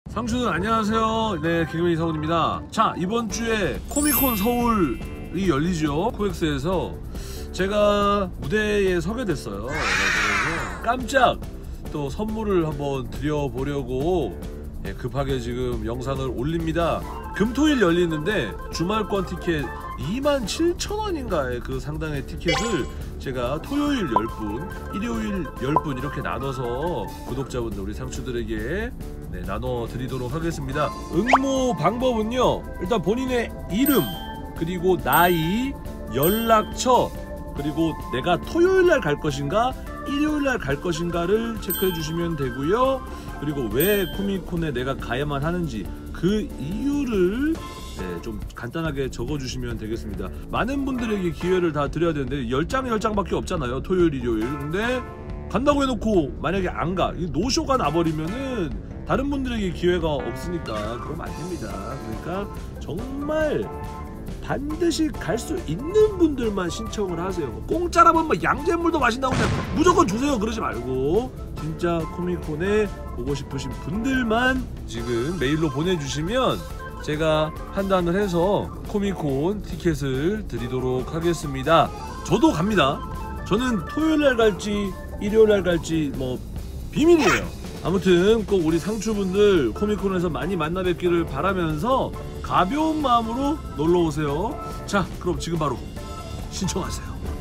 상추들 안녕하세요. 네, 개그맨 이상훈입니다. 자, 이번 주에 코미콘 서울이 열리죠. 코엑스에서 제가 무대에 서게 됐어요. 그래서 깜짝 또 선물을 한번 드려보려고 급하게 지금 영상을 올립니다. 금토일 열리는데 주말권 티켓 27,000원인가의 그 상당의 티켓을 제가 토요일 10분, 일요일 10분 이렇게 나눠서 구독자분들 우리 상추들에게 나눠 드리도록 하겠습니다. 응모 방법은요, 일단 본인의 이름, 그리고 나이, 연락처, 그리고 내가 토요일날 갈 것인가 일요일날 갈 것인가를 체크해 주시면 되고요. 그리고 왜 코미콘에 내가 가야만 하는지 그 이유를 좀 간단하게 적어주시면 되겠습니다. 많은 분들에게 기회를 다 드려야 되는데 10장밖에 없잖아요, 토요일 일요일. 근데 간다고 해놓고 만약에 안 가, 노쇼가 나버리면은 다른 분들에게 기회가 없으니까 그러면 안 됩니다. 그러니까 정말 반드시 갈 수 있는 분들만 신청을 하세요. 공짜라면 뭐 양잿물도 마신다고 그냥 무조건 주세요 그러지 말고, 진짜 코미콘에 보고 싶으신 분들만 지금 메일로 보내주시면 제가 판단을 해서 코미콘 티켓을 드리도록 하겠습니다. 저도 갑니다. 저는 토요일날 갈지 일요일날 갈지 뭐 비밀이에요. 아무튼 꼭 우리 상추분들 코미콘에서 많이 만나 뵙기를 바라면서 가벼운 마음으로 놀러오세요. 자, 그럼 지금 바로 신청하세요.